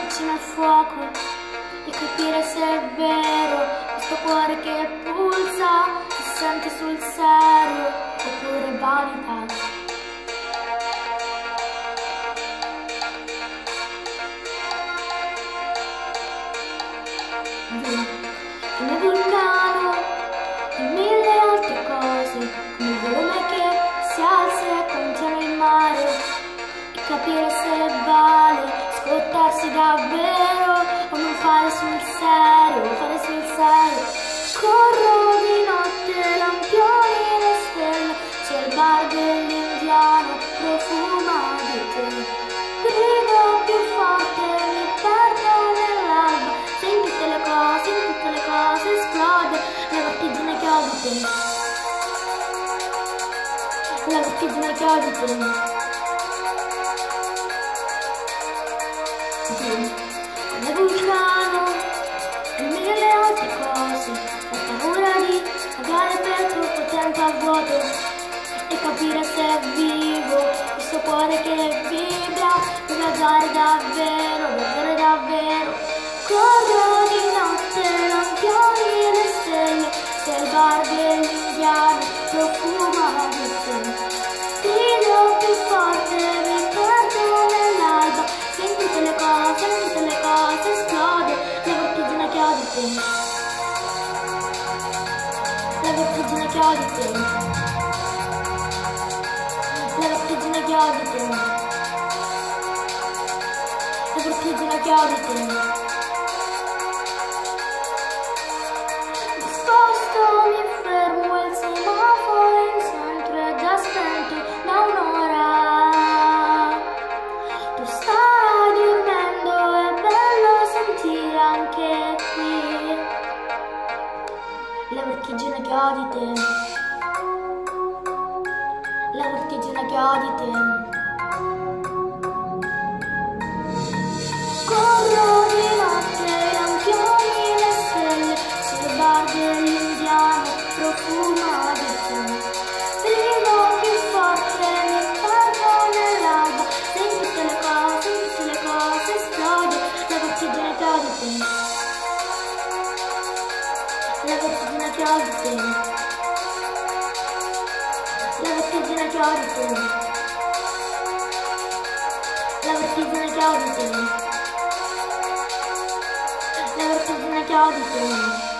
vicino al fuoco e capire se è vero questo cuore che pulsa, si sente sul serio oppure vanità. Come vulcano e mille altre cose, come il volume che si alza e contiene il mare, e capire se vale scottarsi davvero o non fare sul serio, fare sul serio. Corro di notte, lampioni e le stelle, c'è il bar dell'indiano, profuma di te. Grido più forte, mi perdo nell'alba, se in tutte le cose esplode la vertigine che ho di te. La vertigine che ho di te. Come vulcano e mille altre cose, ho paura di vagare per troppo tempo a vuoto e capire se è vivo questo cuore che vibra per viaggiare davvero, viaggiare davvero. Corro di notte, lampioni e le stelle, c'è il bar dell'indiano, profuma di te. Grido più forte, mi perdo nell'alba, se in tutte le cose esplode la vertigine che ho di te. La vertigine che ho di te. La vertigine che ho di te. La vertigine che ho di te. Mi sposto, mi fermo, il semaforo in centro è già spento da un'ora. Tu stai dormendo, è bello sentire anche qui la vertigine che ho di te. La vertigine che ho di te. Corro di notte, lampioni e le stelle, sul bar dell'indiano, profuma di te. Grido più forte, mi perdo nell'alba, se in tutte le cose esplode la vertigine che ho di te. La vertigine che ho di te. La vertigine che ho di te. La vertigine che ho di te. La vertigine che ho di te.